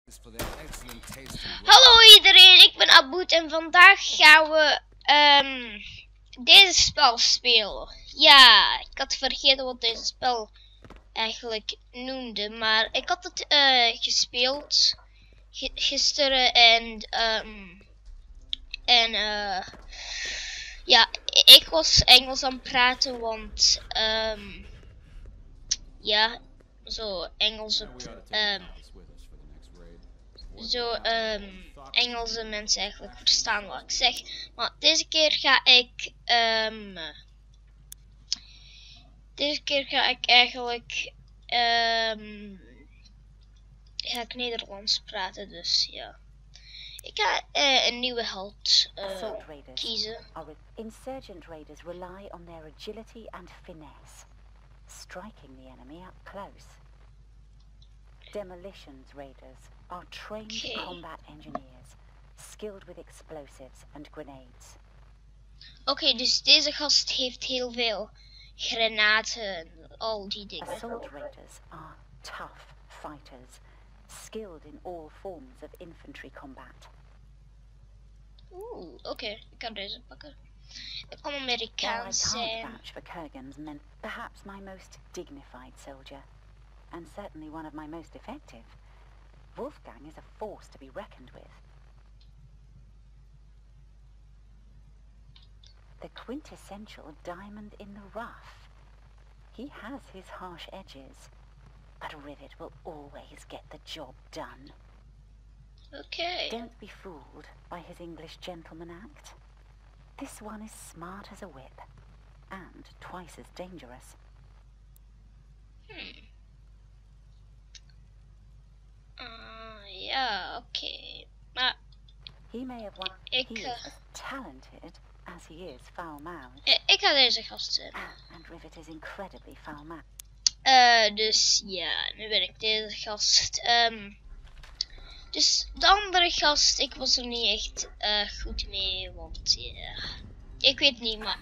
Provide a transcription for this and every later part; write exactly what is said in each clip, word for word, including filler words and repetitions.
Hallo iedereen, ik ben Aboud en vandaag gaan we um, deze spel spelen. Ja, ik had vergeten wat deze spel eigenlijk noemde, maar ik had het uh, gespeeld gisteren en um, en uh, ja, ik was Engels aan het praten, want um, ja, zo Engelse um, zo um, Engelse mensen eigenlijk verstaan wat ik zeg. Maar deze keer ga ik um, deze keer ga ik eigenlijk um, ga ik Nederlands praten, dus ja. Ik ga uh, een nieuwe held uh, kiezen. Insurgent raiders rely on their agility and finesse, striking the enemy up close. Demolitions raiders are trained okay. combat engineers, skilled with explosives and grenades. Oké, okay, dus deze gast heeft heel veel granaten en al die dingen. Assault raiders are tough fighters, skilled in all forms of infantry combat. Oeh, oké, okay. Ik kan deze pakken. Ik kan Amerikaans zijn. Vouch for Kurgan's men, perhaps my most dignified soldier, and certainly one of my most effective. Wolfgang is a force to be reckoned with. The quintessential diamond in the rough. He has his harsh edges, but Rivet will always get the job done. Okay. Don't be fooled by his English gentleman act. This one is smart as a whip, and twice as dangerous. Hmm. Uh, yeah, okay. Maar he may have won. Ik, he is uh, as talented as he is foul-mouthed. Ik, ik ga deze gast zijn. Ah, and Rivet is incredibly foul-mouthed. Uh, dus ja, nu ben ik deze gast. Um, dus de andere gast, ik was er niet echt uh, goed mee, want ja, yeah, ik weet niet, maar.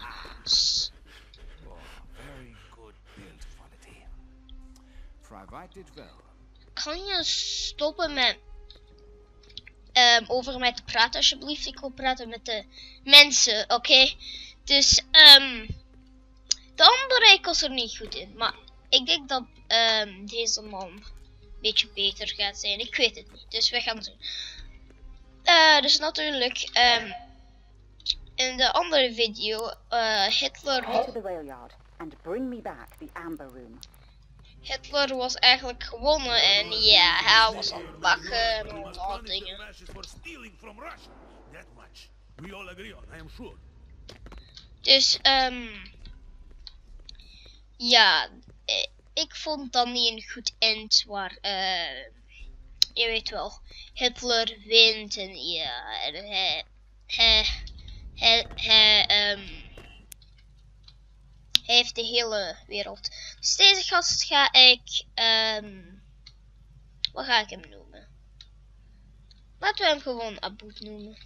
Kan je stoppen met um, over mij te praten alsjeblieft? Ik wil praten met de mensen, oké? Okay? Dus um, de andere, ik was er niet goed in, maar ik denk dat um, deze man een beetje beter gaat zijn. Ik weet het niet, dus we gaan zien. Uh, dus natuurlijk, um, in de andere video, uh, Hitler. To the rail yard and bring me back the amber room. Hitler was eigenlijk gewonnen en ja, hij was aan het lachen en al dat dingen. Dus, um, ja, ik vond dat niet een goed eind waar, uh, je weet wel, Hitler wint en ja, en hij, hij, hij, hij, um, hij heeft de hele wereld. Dus deze gast ga ik, um, wat ga ik hem noemen? Laten we hem gewoon Aboud noemen.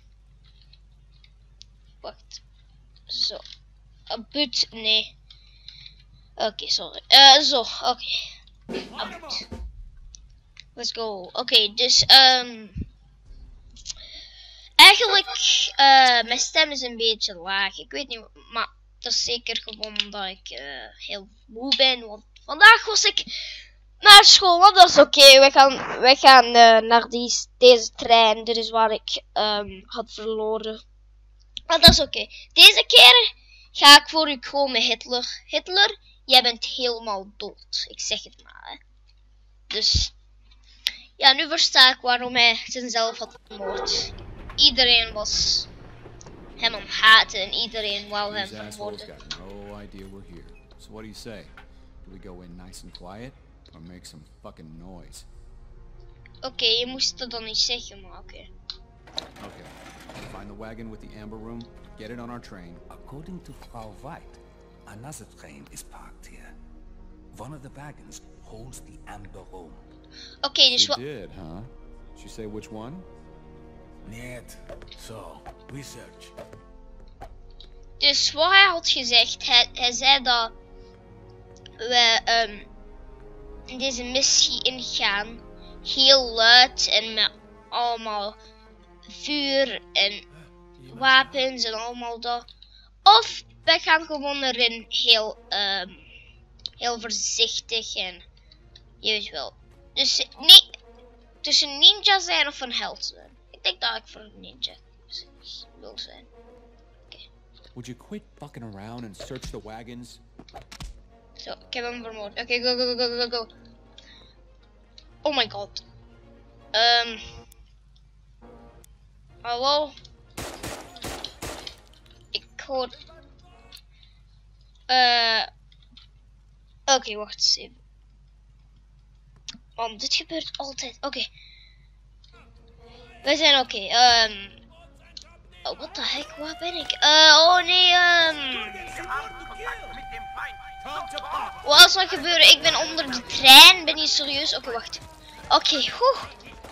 Wacht. Zo. Aboud, nee. Oké, okay, sorry. Uh, zo, oké. Okay. Aboud. Let's go. Oké, okay, dus, um, eigenlijk, uh, mijn stem is een beetje laag. Ik weet niet, maar dat is zeker gewoon omdat ik uh, heel moe ben. Want vandaag was ik naar school, maar dat is oké. Okay. We gaan, we gaan uh, naar die, deze trein. Dit is waar ik um, had verloren. Maar dat is oké. Okay. Deze keer ga ik voor u komen, Hitler. Hitler, jij bent helemaal dood. Ik zeg het maar. Hè. Dus ja, nu versta ik waarom hij zichzelf had vermoord. Iedereen was hem om haten en iedereen wou hem vermoorden. No idea we're here. So what do you say? Do we go in nice and quiet or make some fucking noise? Oké, okay, je moest het dan niet zeggen, maar oké. Okay. Okay. Find the wagon with the amber room. Get it on our train. According to Frau White, another train is parked here. One of the wagons holds the amber room. Oké, okay, dus wat? She did, huh? Did she say which one? Niet. So, we search. Dus wat hij had gezegd, hij, hij zei dat we um, in deze missie ingaan heel luid en met allemaal vuur en wapens en allemaal dat. Of wij gaan gewoon erin heel, um, heel voorzichtig en je weet wel. Dus nee, tussen ninja zijn of een held zijn. Ik denk dat ik voor een ninja wil zijn. Okay. Would you quit fucking around and search the wagons? Zo, ik heb hem vermoord. Oké, okay, go, go, go, go, go. Oh my god. Um. Hallo? Ik hoor... Uh. Oké, okay, wacht eens even. Man, dit gebeurt altijd. Oké. Okay. We zijn oké. Okay. Um. Oh, what the heck? Waar ben ik? Uh, oh nee, um. Wat zal er gebeuren? Ik ben onder de trein. Ben je serieus? Oké, okay, wacht. Oké, okay, oeh.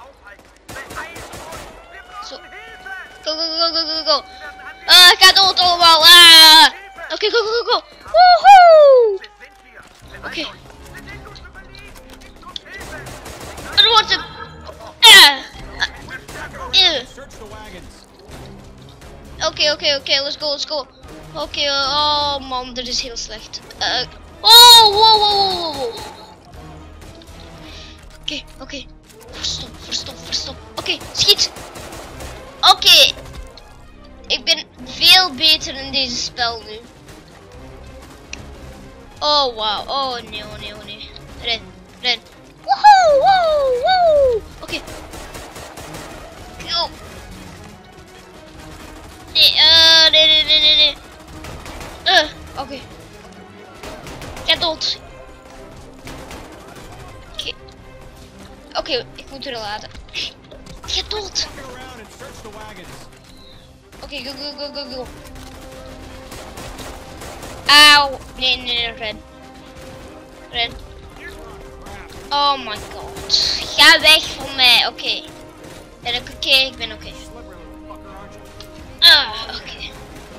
Zo. Go, go, go, go, go, go. Uh, ik ga dood allemaal. Uh. Oké, okay, go, go, go. Woehoe. Oké. Okay. Er wordt een... Uh. Uh. Oké, oké, oké. Let's go, let's go. Oké, okay, uh, oh man, dit is heel slecht. Uh. Oh, wow, wow, wow, wow. Oké, okay, oké. Okay. Verstop, verstop, verstop. Oké, okay, schiet. Oké. Okay. Ik ben veel beter in deze spel nu. Oh, wow. Oh, nee, oh, nee, oh, nee. Ren, ren. Woehoe, woehoe, woehoe. Oké. Okay. Go. Nee, uh, nee, nee, nee, nee, nee. Uh, oké. Okay. Ik ga dood. Oké. Okay. Oké, okay, ik moet er laten. Ik ga dood. Oké, okay, go, go, go, go, go. Auw. Nee, nee, nee, ren. Ren. Oh my god. Ga weg van mij. Oké. Okay. Ben ik oké? Okay? Ik ben oké. Okay. Ah, oké. Okay.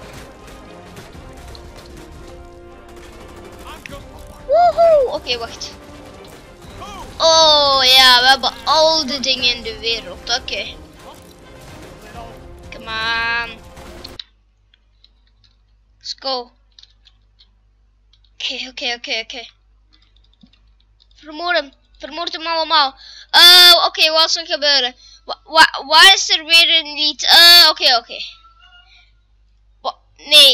Woehoe. Oké, okay, wacht. Oh ja, we hebben al de dingen in de wereld. Oké. Okay. Come on. Let's go. Oké, oké, oké, oké. Vermoord hem. Vermoord hem allemaal. Uh, oké, okay, wat is er gebeuren? Wa wa waar is er weer een lied? Uh, oké, okay, oké. Okay. Nee.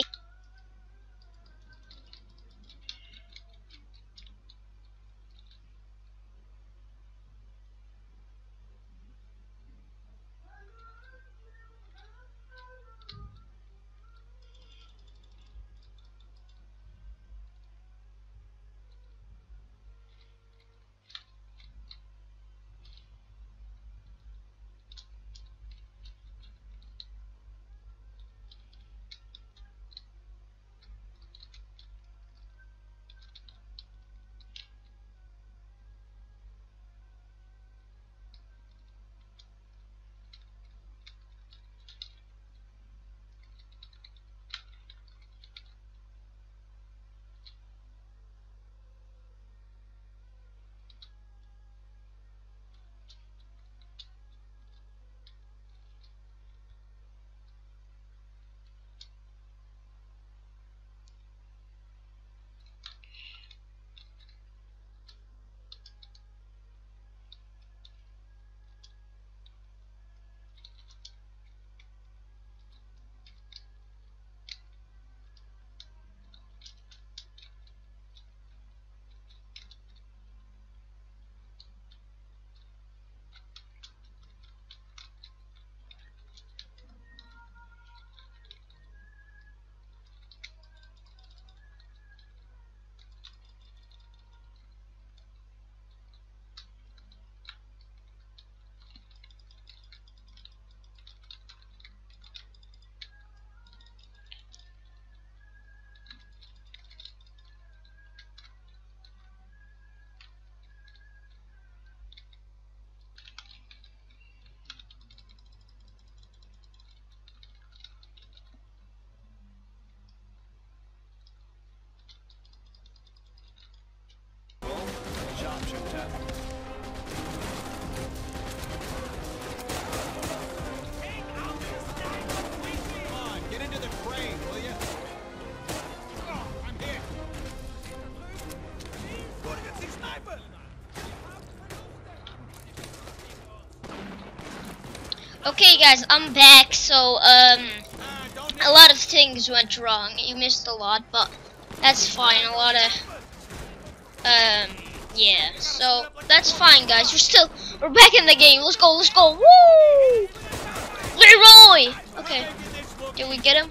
Okay guys, I'm back. So um a lot of things went wrong. You missed a lot, but that's fine. A lot of um yeah, so that's fine guys. We're still we're back in the game. Let's go, let's go. Woo! Leroy! Okay. Did we get him?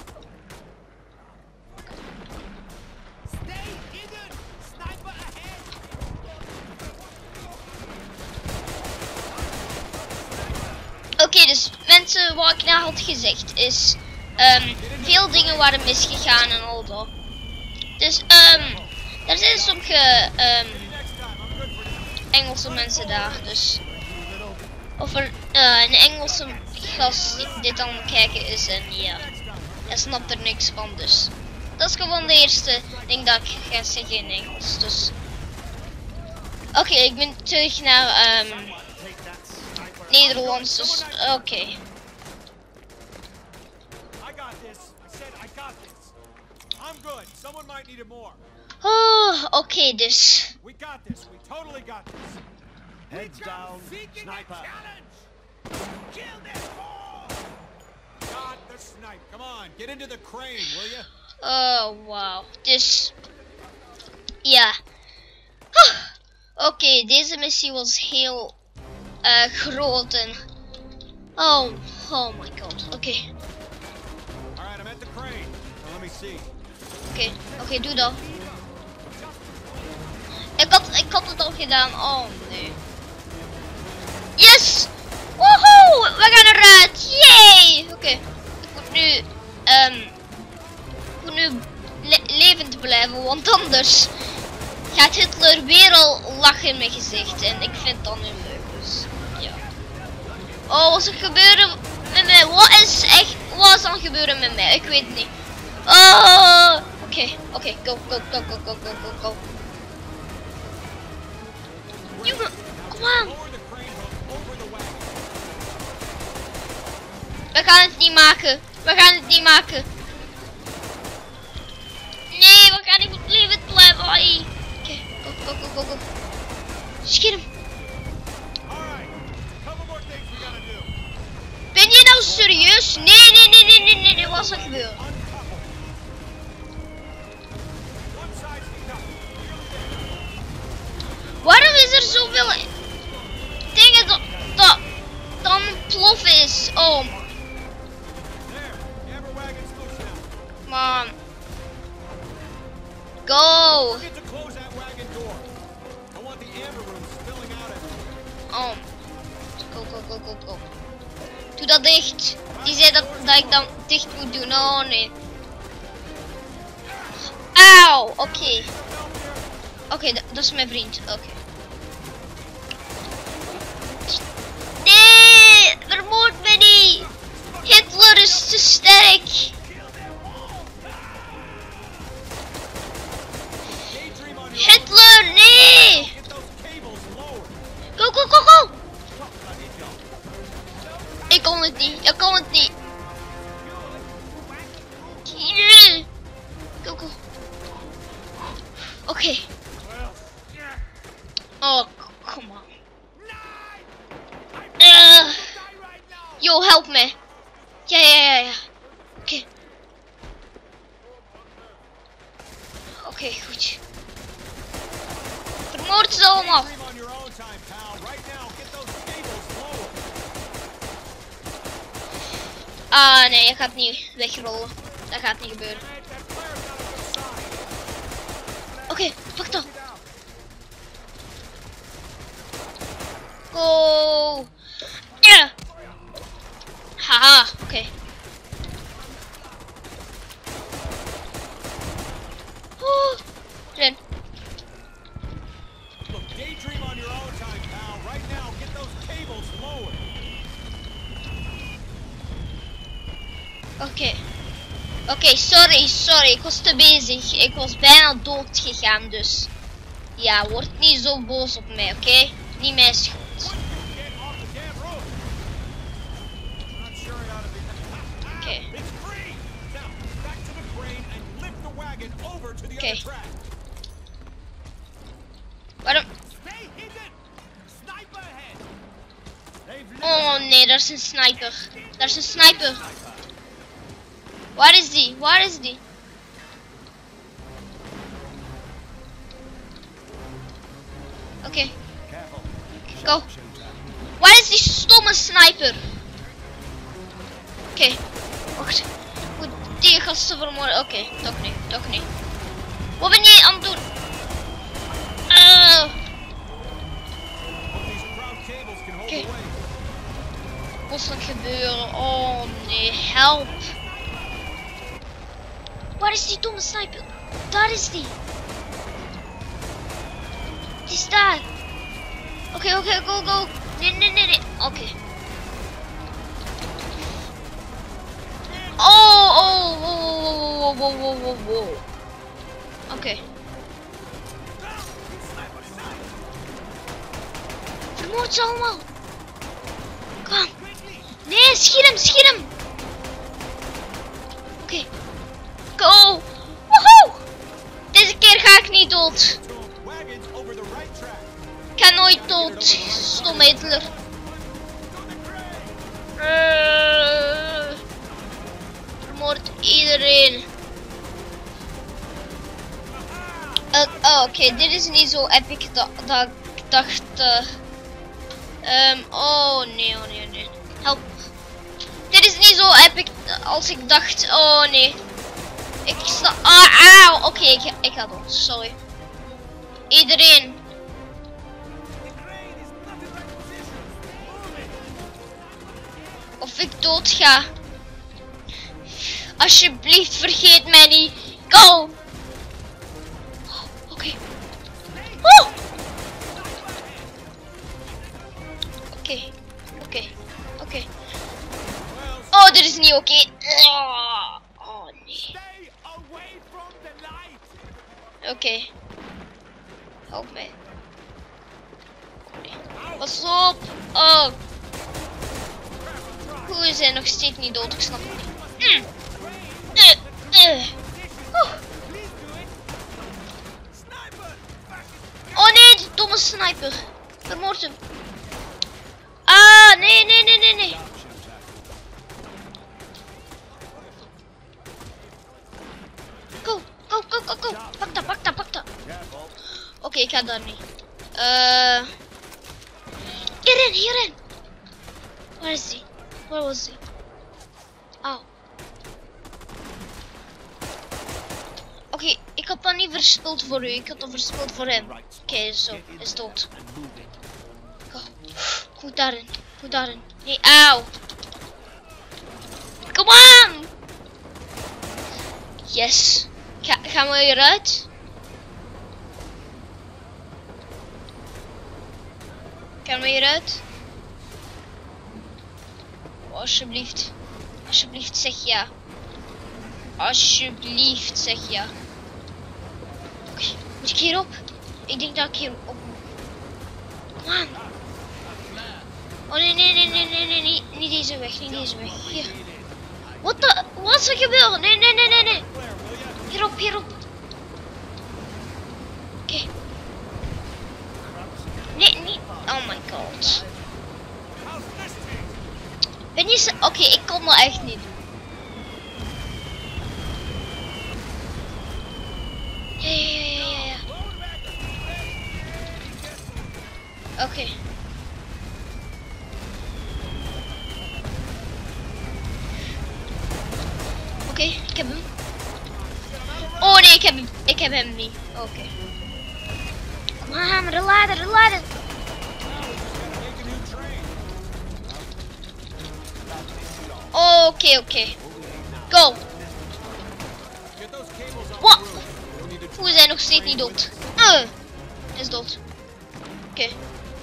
Oké, okay, dus mensen, wat ik nou had gezegd is, um, veel dingen waren misgegaan en al dat. Dus um, er zijn sommige um, Engelse mensen daar, dus of er uh, een Engelse gast die dit aan het kijken is en ja, hij snapt er niks van, dus dat is gewoon de eerste ding dat ik ga zeggen in Engels. Dus oké, okay, ik ben terug naar um, Nederlands, dus oké. Okay. Oh, oké, okay, dus. Heads down, sniper. Got the snipe. Come on, get into the crane, will you? Oh, wow. Dus ja. Huh. Oké, okay, deze missie was heel uh, groot en oh, oh my god. Oké. Okay. Alright, I'm at the crane. Now let me see. Oké, okay, oké, okay, doe dat. Ik had, ik had het al gedaan. Oh nee. Yes! Woehoe! We gaan eruit! Yay! Oké. Okay. Ik moet nu, um, ik moet nu le levend blijven, want anders gaat Hitler weer al lachen in mijn gezicht. En ik vind dat nu leuk. Dus ja. Oh, wat is er gebeuren met mij? Wat is echt, wat is dan gebeuren met mij? Ik weet het niet. Oh! Oké, okay, oké, okay. Go, go, go, go, go, go, go, go. Jongen, kom aan. We gaan het niet maken. We gaan het niet maken. Nee, we gaan niet levend blijven. Oké, okay. Go, go, go, go, go. Schiet hem. Ben je nou serieus? Nee, nee, nee, nee, nee, nee, nee. Wat is er gebeurd? Waarom is er zoveel dingen dat, dat dan plof is? Oh. Man. Go. Oh. Go, go, go, go, go. Doe dat dicht. Die zei dat, dat ik dan dicht moet doen. Oh nee. Auw. Oké. Okay. Oké, okay, dat is mijn vriend. Oké. Okay. Nee, vermoord me niet. Hitler is te sterk. Hitler, nee. Go, go, go, go. Ik kon het niet. Ik kon het niet. Go, go. Oké. Okay. Oh, come on. Uh, yo, help me. Ja, ja, ja, ja. Oké. Okay. Oké, okay, goed. Vermoord ze allemaal. Ah, nee, je gaat niet wegrollen. Dat gaat niet gebeuren. Oké, okay, pak dat. Go! Yeah! Haha, oké. Okay. Oh, ren. Oké. Okay. Oké, okay, sorry, sorry. Ik was te bezig. Ik was bijna dood gegaan, dus. Ja, word niet zo boos op mij, oké? Okay? Niet mijn schuld. Oké. Oké. Waarom? Oh, Oh nee, daar is een sniper. Daar is een sniper. Waar is die? Waar is die? Oké. Okay. Go. Waar is die stomme sniper? Oké. Okay. Wacht. Moet die gasten vermoorden? Oké, okay. toch niet. Toch niet. Wat ben jij aan het doen? Uh. Oké. Okay. Wat is er gebeuren? Oh nee, help. Waar is die domme sniper? Daar is die. Die is daar. Oké, okay, oké, okay, go, go. Nee, nee, nee, nee. Oké. Okay. Oh, oh, wow, wow, wow, wow, wow, wow. Oké. Okay. Vermoord ze allemaal. Kom. Nee, schiet hem, schiet hem. Oké. Okay. Go. Woehoe. Deze keer ga ik niet dood. Ik ga nooit dood. Stom Hitler. Uh, vermoord iedereen. Uh, oh, oké, okay. Dit is niet zo epic dat, dat ik dacht. Uh, um, oh nee, oh nee, nee. Help. Dit is niet zo epic als ik dacht. Oh nee. Ik sta. Ah, auw. Oké, okay, ik, ik ga dood. Sorry. Iedereen. Of ik dood ga. Alsjeblieft, vergeet mij niet. Go! Oké. Okay. Oh! Oké. Oké. Oké. Oh, dit is niet oké. Okay. Oh, nee. Oké. Okay. Help mij. Pas op. Oh. Hoe is hij nog steeds niet dood? Ik snap het niet. Mm. Uh, uh. Oh. Oh nee, die domme sniper. Vermoord hem. Ah, nee, nee, nee, nee, nee. Go, go, go, go, go. Pak dat, pak dat, pak dat. Oké, okay, ik ga daar niet. Uh... Hierin, hierin. Waar is die? Waar was die? Auw. Oké, okay, ik had dat niet verspild voor u. Ik had dat verspild voor hem. Oké, okay, zo. Is dood. Go. Goed daarin. Goed daarin. Nee, auw. Kom aan. Yes. Ga, gaan we hieruit? Gaan we hieruit? Oh, alsjeblieft. Alsjeblieft, zeg ja. Alsjeblieft, zeg ja. Oké, okay. Moet ik hierop? Ik denk dat ik hierop moet. Kom aan. Oh nee, nee, nee, nee, nee, nee, niet, niet deze weg, niet deze weg. Hier. Wat de? Wat is er gebeurd? Nee, nee, nee, nee, nee. Hierop, hierop. Oké. Okay. Nee, niet. Oh my god. Ben je. Oké, okay, ik kon dat echt niet doen. Ja, ja, ja, ja, ja. Oké. Okay. Oké, okay, ik heb hem. Oh nee, ik heb hem. Ik heb hem niet. Oké. Okay. Kom aan, reladen, reladen. Oké, okay, oké. Okay. Go. Wat? Hoe is hij nog steeds niet dood? Uh, is dood. Oké. Okay.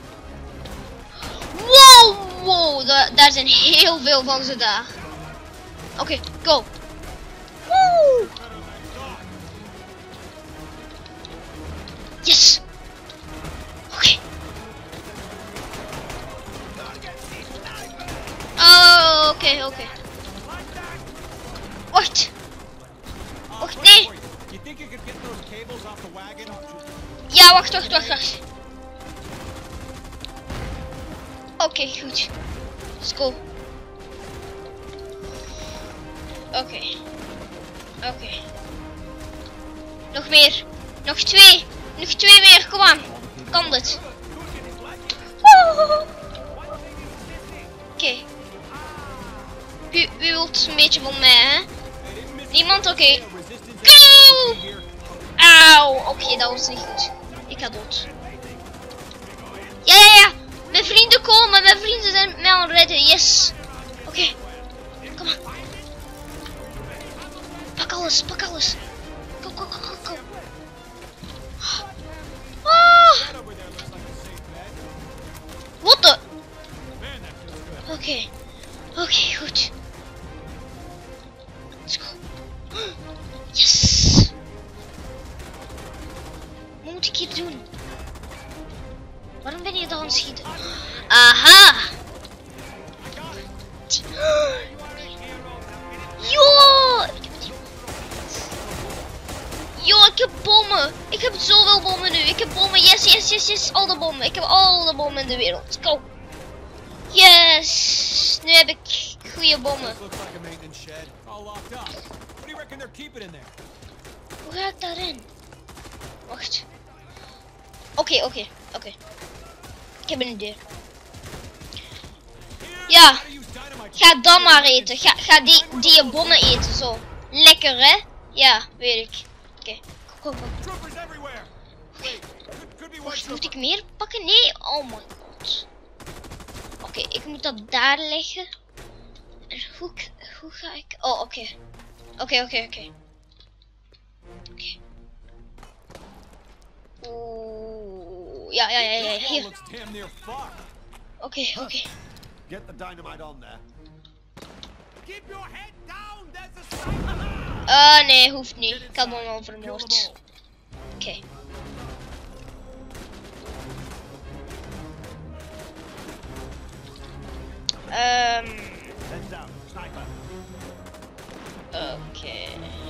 Wow, wow. Da daar zijn heel veel van ze daar. Oké, okay, go. Woe. Yes. Oké. Okay. Oh, oké, okay, oké. Okay. Wacht. Wacht, nee. Ja, wacht, wacht, wacht, wacht. Oké, okay, goed. Let's go. Oké. Okay. Oké. Okay. Nog meer. Nog twee. Nog twee meer. Kom aan. Kan dit. Oké. Okay. Wie, wie wilt een beetje van mij, hè? Niemand? Oké. Okay. Go! Auw. Oké, okay, dat was niet goed. Ik ga dood. Ja, ja, ja. Mijn vrienden komen. Mijn vrienden zijn mij aan het redden. Yes. Oké. Okay. Kom aan. Pak alles. Pak alles. Kom, kom, kom, kom, kom. Ah. Wat de? Oké. Okay. Oké, okay, goed. Let's go. Yes. Wat moet ik hier doen? Waarom ben je dan aan het schieten? Aha! Yo! Yo, ik heb bommen! Ik heb zoveel bommen nu! Ik heb bommen! Yes, yes, yes, yes! Al de bommen! Ik heb al de bommen in de wereld! Let's go! Yes! Nu heb ik goede bommen. Hoe ga ik daarin? Wacht. Oké, okay, oké, okay, oké. Okay. Ik heb een idee. Ja. Ga dan maar eten. Ga, ga die, die bommen eten, zo. Lekker, hè? Ja, weet ik. Oké. Okay. Go, go, go. Wacht, moet ik meer pakken? Nee. Oh my god. Oké, okay, ik moet dat daar leggen. En hoe, hoe ga ik... Oh, oké. Okay. Oké, okay, oké, okay, oké. Okay. Oké. Okay. Oeh, ja, ja, ja, ja, hier. Oké, okay, oké. Okay. Get the dynamite on there. Keep your head down. There's a sniper. Uh, nee, hoeft niet. Ik had hem al vermoord. Oké. Okay. Um. Oké. Okay.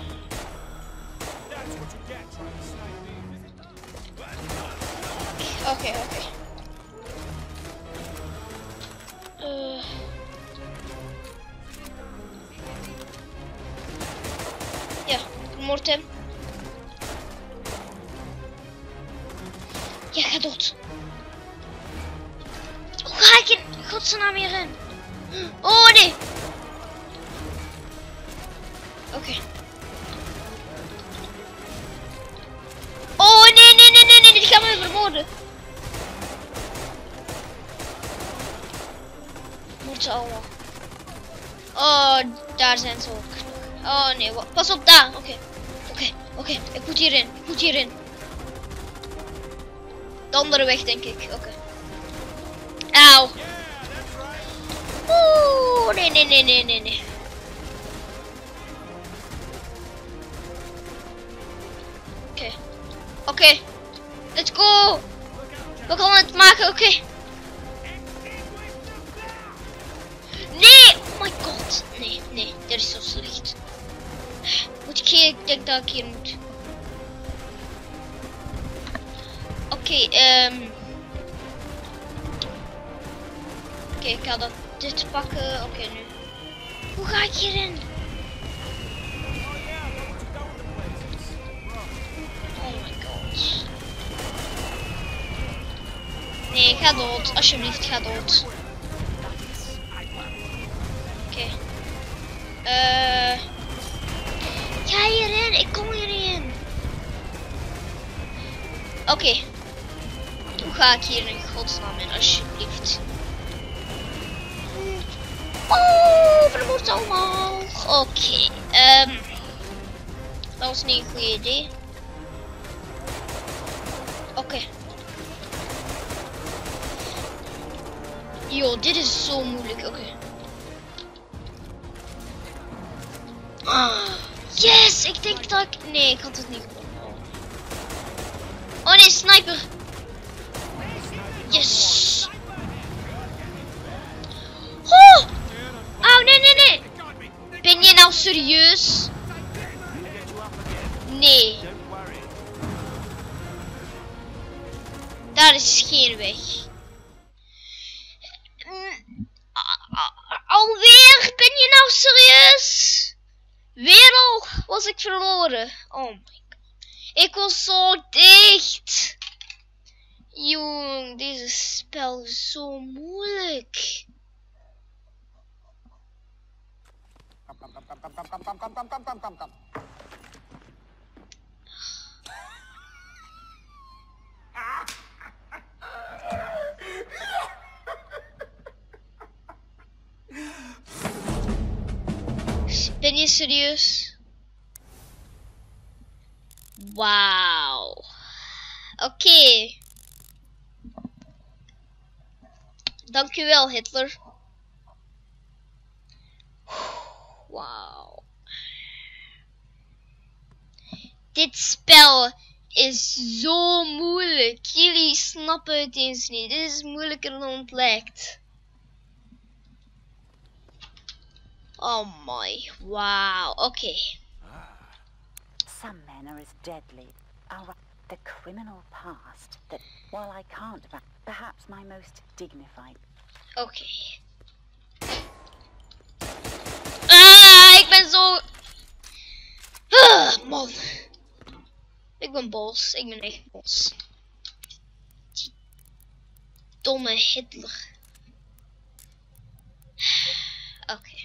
Oké, okay, oké. Okay. Uh. Ja, vermoord hem. Ja, ga dood. Hoe ga ik in godsnaam hierin? Oh nee. Oké. Okay. Oh nee, nee, nee, nee, nee, die gaan me vermoorden. Moet ze allemaal. Oh, daar zijn ze ook. Oh nee, pas op daar. Oké, okay. oké, okay. oké. Okay. Ik moet hierin, ik moet hierin. De andere weg, denk ik. Oké. Okay. Auw. Oeh, nee, nee, nee, nee, nee, nee. Oké. Okay. Oké. Okay. Let's go. We gaan het maken, oké. Okay. Nee, oh my god. Nee, nee, dit is zo slecht. Moet ik hier, ik denk dat ik hier moet. Oké, okay, um. Oké, okay, ik ga dat dit pakken. Oké, okay, nu. Hoe ga ik hierin? Oh my god. Nee, ga dood. Alsjeblieft, ga dood. Oké. Okay. Uh. Ga hierin. Ik kom hierin. Oké. Okay. Hoe ga ik hier in godsnaam in, alsjeblieft? Oh, vermoord allemaal. Oké. Okay. Um, dat was niet een goed idee. Oké. Okay. Yo, dit is zo moeilijk. Oké. Okay. Oh, yes, ik denk dat ik... Nee, ik had het niet goed. Oh nee, sniper. Yes. Oh. Oh, nee, nee, nee. Ben je nou serieus? Nee. Daar is geen weg. Serieus? Weer al was ik verloren. Oh my god. Ik was zo dicht. Jong, deze spel is zo moeilijk. Ben je serieus? Wauw. Oké. Okay. Dankjewel, Hitler. Wauw. Dit spel is zo moeilijk. Jullie snappen het eens niet. Dit is moeilijker dan het lijkt. Oh my. Wauw. Oké. Okay. Some men are as deadly. Our, the criminal past that, while I can't, perhaps my most dignified. Oké. Okay. Ah, ik ben zo... Ah, man. Ik ben boos. Ik ben echt boos. Die domme Hitler. Oké. Okay.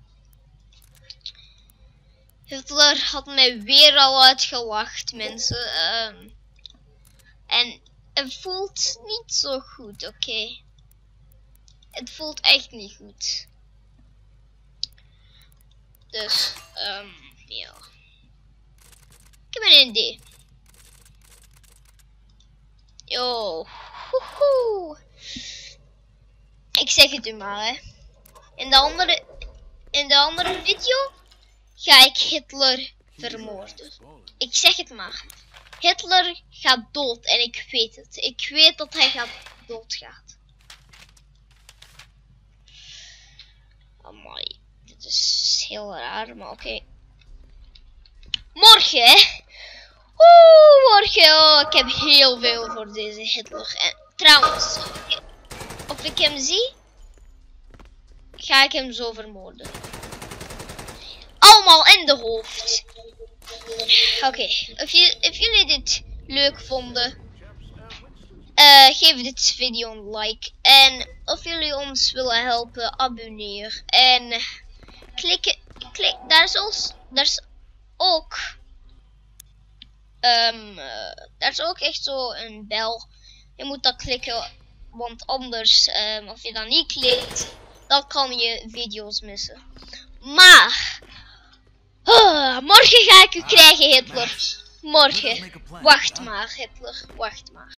Hitler had mij weer al uitgelacht, mensen. Um, en het voelt niet zo goed, oké. Okay? Het voelt echt niet goed. Dus, um, ja. Ik heb een idee. Yo. Woehoe. Ik zeg het u maar, hè. In de andere, in de andere video ga ik Hitler vermoorden. Ik zeg het maar. Hitler gaat dood en ik weet het. Ik weet dat hij gaat doodgaat. Amai. Dit is heel raar, maar oké. Okay. Morgen, hè. Oeh, morgen. Oh, ik heb heel veel voor deze Hitler. En trouwens, of ik hem zie, ga ik hem zo vermoorden. Allemaal in de hoofd. Oké, okay. of, of jullie dit leuk vonden, uh, geef dit video een like. En of jullie ons willen helpen, abonneer. En klik, klik daar is, ons, daar is ook, um, uh, daar is ook echt zo een bel. Je moet dat klikken, want anders, um, als je dat niet klikt, dan kan je video's missen. Maar Uh, morgen ga ik u krijgen, Hitler. Morgen. Wacht maar, Hitler. Wacht maar.